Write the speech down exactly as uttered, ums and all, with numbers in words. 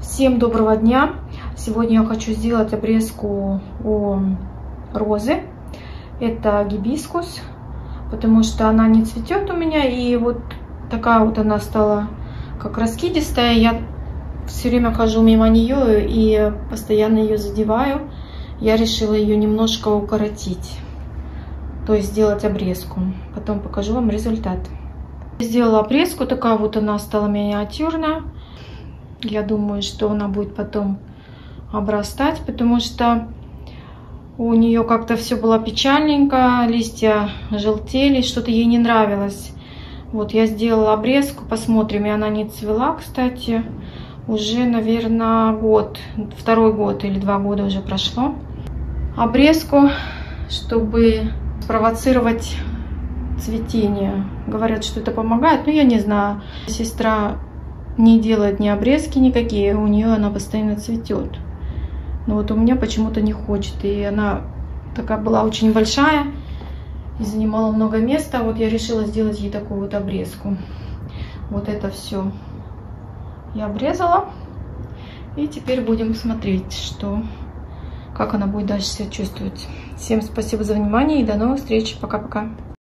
Всем доброго дня! Сегодня я хочу сделать обрезку у розы. Это гибискус, потому что она не цветет у меня, и вот такая вот она стала как раскидистая. Я все время хожу мимо нее и постоянно ее задеваю. Я решила ее немножко укоротить, то есть сделать обрезку. Потом покажу вам результат. Сделала обрезку, такая вот она стала миниатюрная. Я думаю, что она будет потом обрастать, потому что у нее как-то все было печальненько, листья желтели, что-то ей не нравилось. Вот я сделала обрезку, посмотрим, и она не цвела, кстати, уже, наверное, год, второй год или два года уже прошло. Обрезку, чтобы спровоцировать цветение. Говорят, что это помогает, но я не знаю. Сестра не делает ни обрезки никакие, у нее она постоянно цветет. Но вот у меня почему-то не хочет. И она такая была очень большая и занимала много места. Вот я решила сделать ей такую вот обрезку. Вот это все я обрезала. И теперь будем смотреть, что, как она будет дальше себя чувствовать. Всем спасибо за внимание и до новых встреч. Пока-пока.